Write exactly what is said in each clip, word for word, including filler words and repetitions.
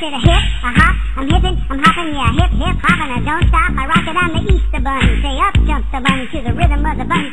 it a hip, a hop, I'm hippin', I'm hoppin', yeah, hip, hip, hoppin', I don't stop, I rock it on the Easter bunny, say up jumps the bunny to the rhythm of the bunny.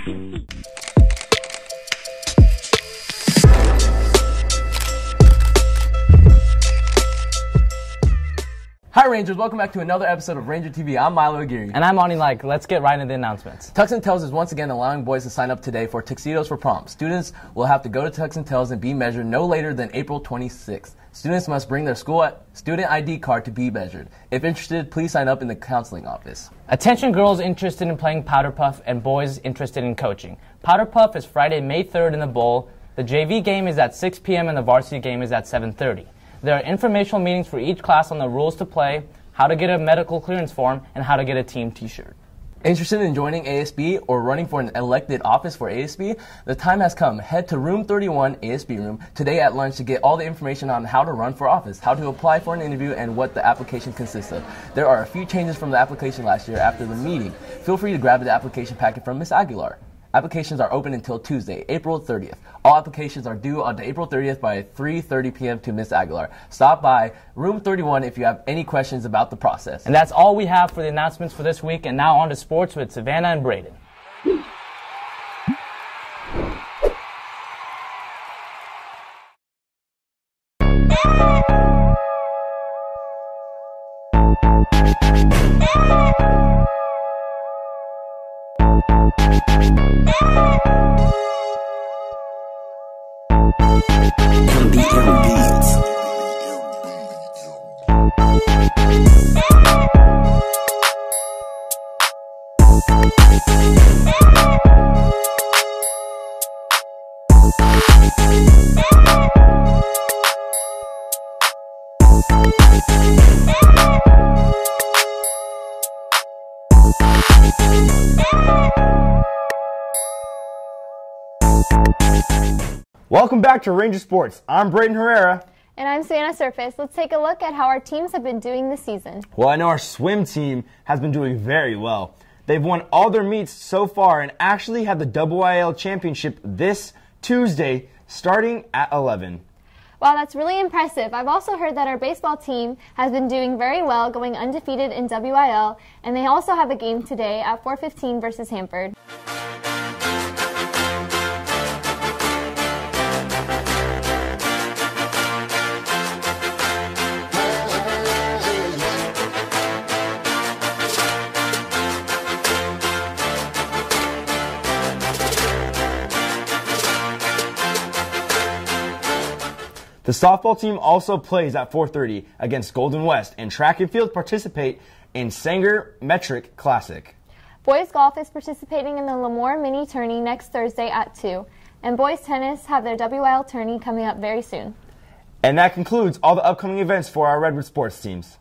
Hi Rangers, welcome back to another episode of Ranger T V. I'm Milo Aguirre. And I'm Ani Like. Let's get right into the announcements. Tux and Tells is once again allowing boys to sign up today for Tuxedos for Prom. Students will have to go to Tux and Tells and be measured no later than April twenty-sixth. Students must bring their school student I D card to be measured. If interested, please sign up in the counseling office. Attention girls interested in playing Powder Puff and boys interested in coaching. Powder Puff is Friday, May third in the Bowl. The J V game is at six p m and the varsity game is at seven thirty. There are informational meetings for each class on the rules to play, how to get a medical clearance form, and how to get a team t-shirt. Interested in joining A S B or running for an elected office for A S B? The time has come. Head to room thirty-one, A S B room, today at lunch to get all the information on how to run for office, how to apply for an interview, and what the application consists of. There are a few changes from the application last year after the meeting. Feel free to grab the application packet from Miz Aguilar. Applications are open until Tuesday, April thirtieth. All applications are due on April thirtieth by three thirty p m to Miz Aguilar. Stop by room thirty-one if you have any questions about the process. And that's all we have for the announcements for this week. And now on to sports with Savannah and Braden. Welcome back to Ranger Sports. I'm Braden Herrera. And I'm Savannah Surface. Let's take a look at how our teams have been doing this season. Well, I know our swim team has been doing very well. They've won all their meets so far and actually have the W I L championship this Tuesday starting at eleven. Wow, that's really impressive. I've also heard that our baseball team has been doing very well, going undefeated in W I L, and they also have a game today at four fifteen versus Hanford. The softball team also plays at four thirty against Golden West, and track and field participate in Sanger Metric Classic. Boys golf is participating in the Lemoore Mini Tourney next Thursday at two, and boys tennis have their W I L tourney coming up very soon. And that concludes all the upcoming events for our Redwood sports teams.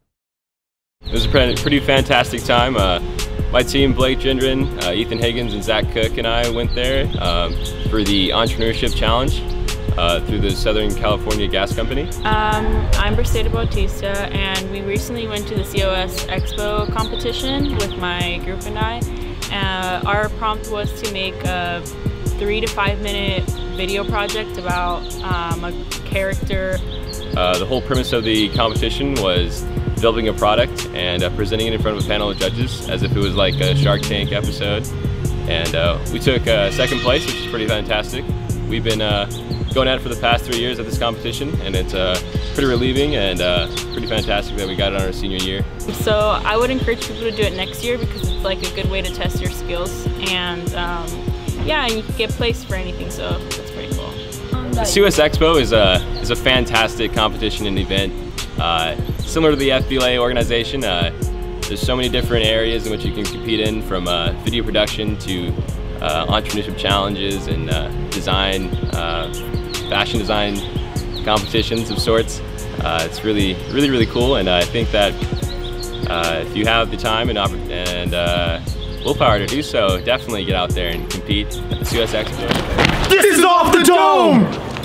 It was a pretty fantastic time. Uh, my team, Blake Gendron, uh, Ethan Higgins, and Zach Cook and I went there um, for the Entrepreneurship Challenge. Uh, through the Southern California Gas Company. Um, I'm Bristeda Bautista, and we recently went to the C O S Expo competition with my group and I. Uh, our prompt was to make a three to five minute video project about um, a character. Uh, the whole premise of the competition was developing a product and uh, presenting it in front of a panel of judges as if it was like a Shark Tank episode. And uh, we took uh, second place, which is pretty fantastic. We've been uh, going at it for the past three years at this competition, and it's uh, pretty relieving and uh, pretty fantastic that we got it on our senior year. So I would encourage people to do it next year because it's like a good way to test your skills, and um, yeah, you can get placed for anything, so that's pretty cool. The C O S Expo is a, is a fantastic competition and event. Uh, similar to the F B L A organization, uh, there's so many different areas in which you can compete in, from uh, video production to uh, entrepreneurship challenges and uh, design, uh, fashion design competitions of sorts. Uh, it's really, really, really cool, and I think that uh, if you have the time and, and uh, willpower to do so, definitely get out there and compete at the C O S Expo. This is Off the Dome!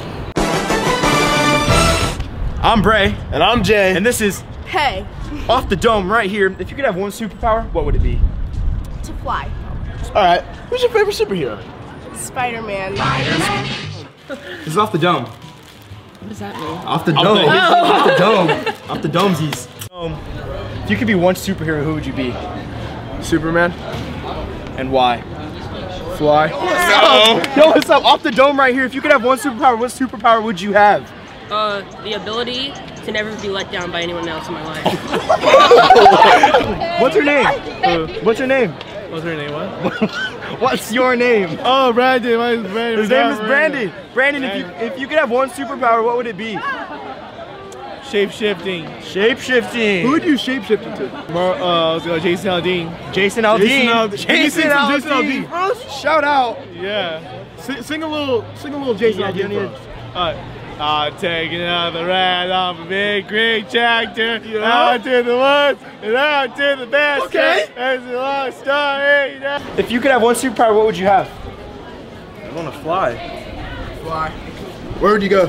I'm Bray. And I'm Jay. And this is Hey. Off the Dome right here. If you could have one superpower, what would it be? To fly. Alright, who's your favorite superhero? Spider-Man. This is Off the Dome. What does that mean? Off the dome. Oh. Off the dome. Off the domesies. Um, if you could be one superhero, who would you be? Superman. And why? Fly. No. Yo, what's up? Off the dome right here. If you could have one superpower, what superpower would you have? Uh, the ability to never be let down by anyone else in my life. What's her name? Uh, what's her name? What's her name? What? What's your name? Oh, Brandon. My name's Brandon. His name is Brandon. Brandon, if you if you could have one superpower, what would it be? Shape-shifting. Shape-shifting. Who would you shape-shift into? Mar uh, let's go Jason Aldean. Jason Aldean. Jason Aldean. Jason Aldean. Jason Aldean. Bro, shout out. Yeah. Sing, sing a little, sing a little Jason Yeah, Aldean. do you For us. Alright. I'm taking another ride off a big green tractor. Yeah. Out to the woods and out to the basket. Okay. There's a long story. If you could have one superpower, what would you have? I want to fly. Fly. Where would you go?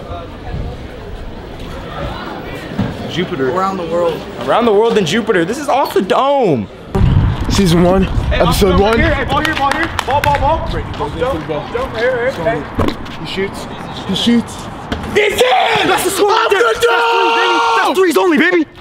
Jupiter. Around the world. Around the world in Jupiter. This is Off the Dome. Season one, Hey, episode one. Here, hey, ball here, ball here. Ball, ball, ball. Break, goes into the ball. Jump here, here. Hey. He shoots. He shoots. It's in! That's the score. Off the dome! That's threes only, baby.